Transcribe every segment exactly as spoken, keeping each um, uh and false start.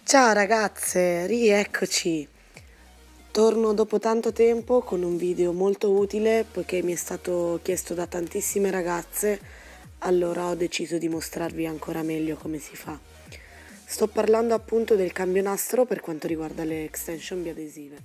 Ciao ragazze, rieccoci! Torno dopo tanto tempo con un video molto utile poiché mi è stato chiesto da tantissime ragazze, allora ho deciso di mostrarvi ancora meglio come si fa. Sto parlando appunto del cambio nastro per quanto riguarda le extension biadesive.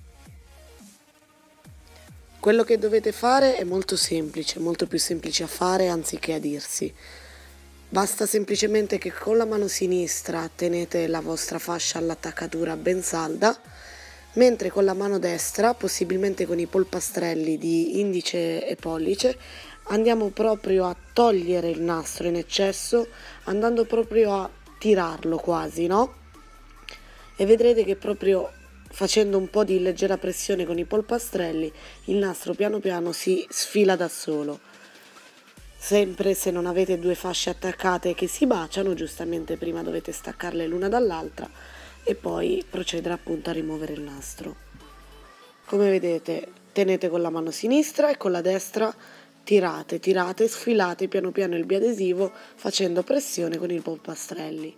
Quello che dovete fare è molto semplice, molto più semplice a fare anziché a dirsi. Basta semplicemente che con la mano sinistra tenete la vostra fascia all'attaccatura ben salda, mentre con la mano destra, possibilmente con i polpastrelli di indice e pollice, andiamo proprio a togliere il nastro in eccesso, andando proprio a tirarlo quasi, no? E vedrete che proprio facendo un po' di leggera pressione con i polpastrelli, il nastro piano piano si sfila da solo. Sempre se non avete due fasce attaccate che si baciano, giustamente prima dovete staccarle l'una dall'altra e poi procedere appunto a rimuovere il nastro. Come vedete, tenete con la mano sinistra e con la destra tirate, tirate, sfilate piano piano il biadesivo facendo pressione con i polpastrelli.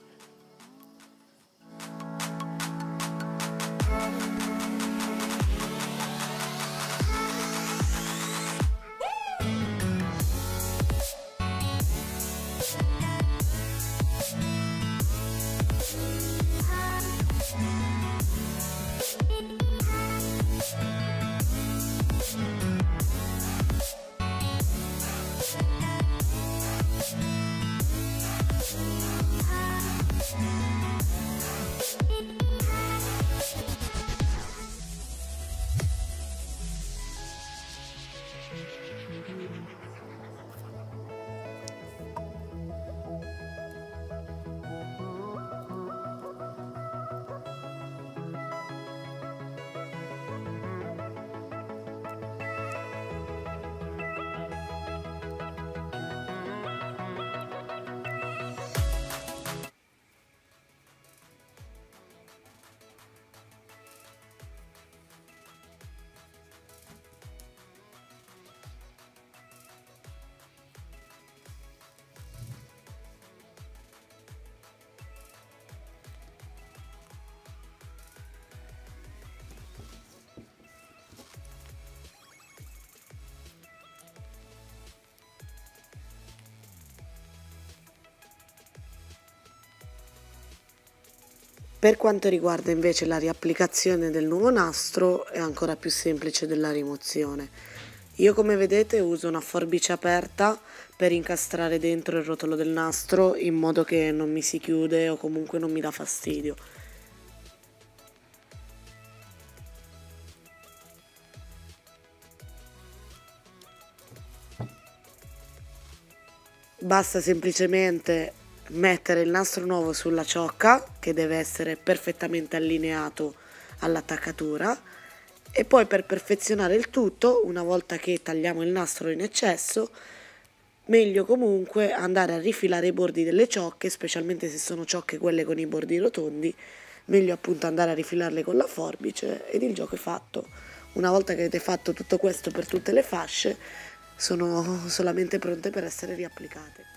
Per quanto riguarda invece la riapplicazione del nuovo nastro è ancora più semplice della rimozione. Io come vedete uso una forbice aperta per incastrare dentro il rotolo del nastro in modo che non mi si chiude o comunque non mi dà fastidio. Basta semplicemente mettere il nastro nuovo sulla ciocca, che deve essere perfettamente allineato all'attaccatura, e poi per perfezionare il tutto, una volta che tagliamo il nastro in eccesso, meglio comunque andare a rifilare i bordi delle ciocche, specialmente se sono ciocche quelle con i bordi rotondi, meglio appunto andare a rifilarle con la forbice ed il gioco è fatto. Una volta che avete fatto tutto questo per tutte le fasce, sono solamente pronte per essere riapplicate.